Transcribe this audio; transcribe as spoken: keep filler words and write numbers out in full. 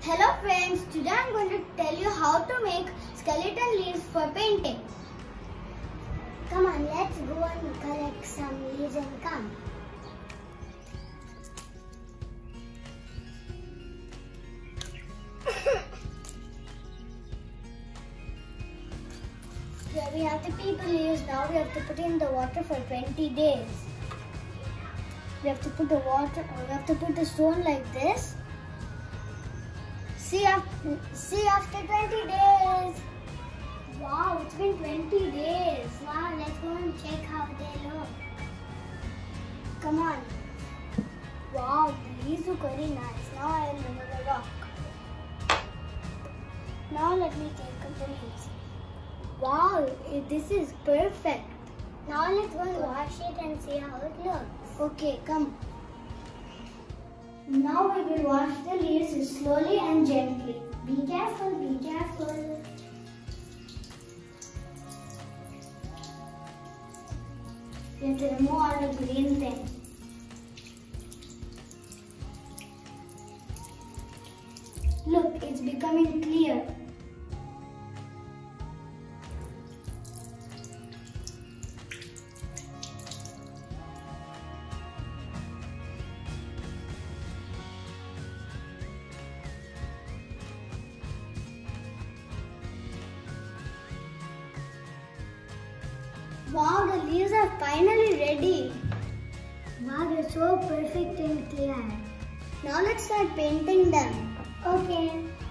Hello friends, today I am going to tell you how to make skeleton leaves for painting. Come on, let's go and collect some leaves and come. Here we have the paper leaves. Now we have to put in the water for twenty days. We have to put the water, we have to put the stone like this. See after, see after twenty days. Wow, it's been twenty days. Wow, let's go and check how they look. Come on. Wow, these look very nice. Now I will remove the rock. Now let me take up the leaves. Wow, this is perfect. Now let's go and wash it and see how it looks. Okay, come. Now we will wash the leaves slowly and gently. Be careful, be careful. We have to remove all the green thing. Look, it's becoming clear. Wow, the leaves are finally ready. Wow, they're so perfect and clear. Now let's start painting them. Okay.